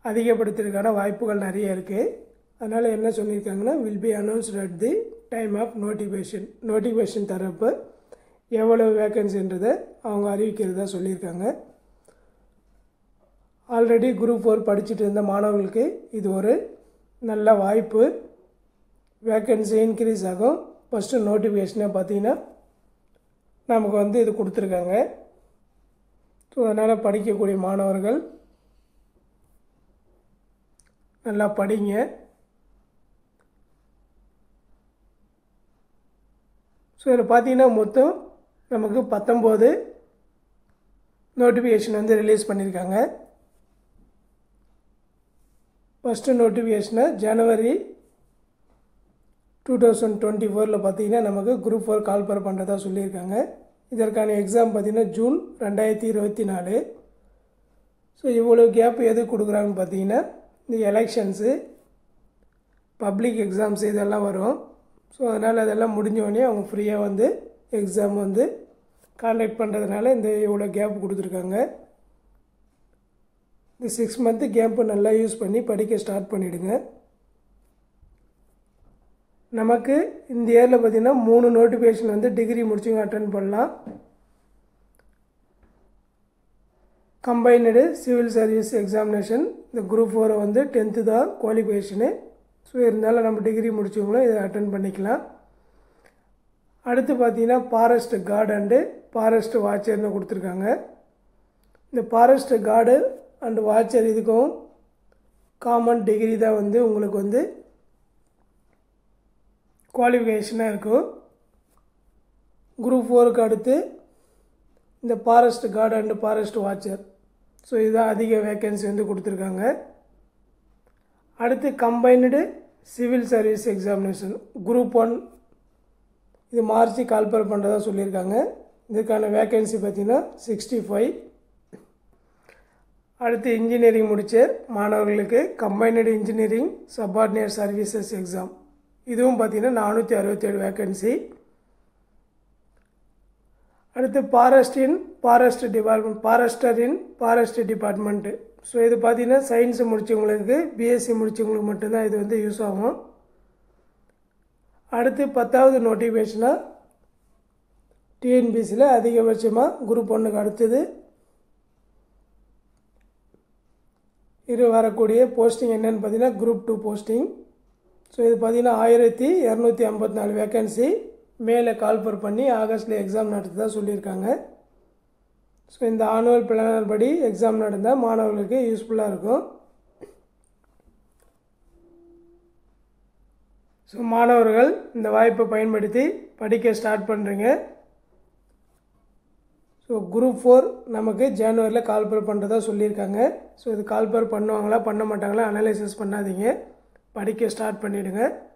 அதிகப்படுத்துறதுக்கான வாய்ப்புகள் நிறைய இருக்குது. அதனால் என்ன சொல்லியிருக்காங்கன்னா, will be announced at the time of notification தரப்போ எவ்வளோ வேக்கன்சின்றதை அவங்க அறிவிக்கிறதா சொல்லியிருக்காங்க. ஆல்ரெடி குரூப் 4 படிச்சுட்டு இருந்த மாணவர்களுக்கு இது ஒரு நல்ல வாய்ப்பு. வேக்கன்சி இன்க்ரீஸ் ஆகும். ஃபஸ்ட்டு நோட்டிஃபிகேஷனை பார்த்திங்கன்னா நமக்கு இது கொடுத்துருக்காங்க. ஸோ அதனால் படிக்கக்கூடிய மாணவர்கள் நல்லா படிங்க. ஸோ இதில் பார்த்திங்கன்னா மொத்தம் நமக்கு 19 நோட்டிஃபிகேஷன் ரிலீஸ் பண்ணியிருக்காங்க. ஃபஸ்ட்டு நோட்டிஃபிகேஷனை ஜனவரி 2024 பார்த்திங்கன்னா நமக்கு குரூப் 4 கால்பர் பண்ணுறதா சொல்லியிருக்காங்க. இதற்கான எக்ஸாம் பார்த்திங்கன்னா ஜூன் 2024. ஸோ இவ்வளோ கேப் எது கொடுக்குறாங்கன்னு பார்த்திங்கன்னா, இந்த எலெக்ஷன்ஸு, பப்ளிக் எக்ஸாம்ஸ் இதெல்லாம் வரும். ஸோ அதனால் அதெல்லாம் முடிஞ்சோடனே அவங்க ஃப்ரீயாக எக்ஸாம் காண்டக்ட் பண்ணுறதுனால இவ்வளோ கேப் கொடுத்துருக்காங்க. இந்த 6 மந்த்து கேப்பை நல்லா யூஸ் பண்ணி படிக்க ஸ்டார்ட் பண்ணிவிடுங்க. நமக்கு இந்த இயரில் பார்த்திங்கன்னா 3 நோட்டிஃபிகேஷன் டிகிரி முடிச்சுங்க அட்டன் பண்ணலாம். கம்பைன்டு சிவில் சர்வீஸ் எக்ஸாமினேஷன் இந்த குரூப் 4 10th தான் குவாலிஃபிகேஷனு. ஸோ இருந்தாலும் நம்ம டிகிரி முடிச்சவங்களும் இதை அட்டன் பண்ணிக்கலாம். அடுத்து பார்த்திங்கன்னா ஃபாரஸ்ட் கார்டு அண்டு ஃபாரஸ்ட் வாட்சர்னு கொடுத்துருக்காங்க. இந்த ஃபாரஸ்ட் கார்டு அண்டு வாட்சர் இதுக்கும் காமன் டிகிரி தான் உங்களுக்கு குவாலிஃபிகேஷனாக இருக்கும். குரூப் 4க்கு அடுத்து இந்த forest guard and forest watcher. So இதுதான் அதிக வேக்கன்சி கொடுத்துருக்காங்க. அடுத்து combined civil service examination group 1 இது மார்ச் கால்பர் பண்ணுறதா சொல்லியிருக்காங்க. இதுக்கான வேக்கன்சி பார்த்திங்கன்னா 65. அடுத்து இன்ஜினியரிங் முடித்த மாணவர்களுக்கு combined engineering subordinate services exam இதுவும் பார்த்திங்கன்னா 467 வேக்கன்சி. அடுத்து ஃபாரஸ்ட் டிபார்ட்மெண்ட்டு. ஸோ இது பார்த்திங்கன்னா சயின்ஸ் முடித்தவங்களுக்கு, பிஎஸ்சி முடித்தவங்களுக்கு மட்டும்தான் இது யூஸ் ஆகும். அடுத்து 10வது நோட்டிஃபிகேஷனாக டிஎன்பிசியில் அதிகபட்சமாக குரூப் 1க்கு அடுத்தது வரக்கூடிய போஸ்டிங் என்னென்னு பார்த்திங்கன்னா குரூப் 2 போஸ்டிங். ஸோ இது பார்த்திங்கன்னா 1254 வேக்கன்சி. மேலே கால்பர் பண்ணி ஆகஸ்ட்டில் எக்ஸாம் நடத்துறதா சொல்லியிருக்காங்க. ஸோ இந்த ஆனுவல் பிளானர் படி எக்ஸாம் நடந்தால் மாணவர்களுக்கு யூஸ்ஃபுல்லாக இருக்கும். ஸோ மாணவர்கள் இந்த வாய்ப்பை பயன்படுத்தி படிக்க ஸ்டார்ட் பண்ணுறீங்க. ஸோ குரூப் 4 நமக்கு ஜனவரியில் கால்பர் பண்ணுறதா சொல்லியிருக்காங்க. ஸோ இது கால்பர் பண்ணுவாங்களா பண்ண மாட்டாங்களா அனலைசிஸ் பண்ணாதீங்க, படிக்க ஸ்டார்ட் பண்ணிவிடுங்க.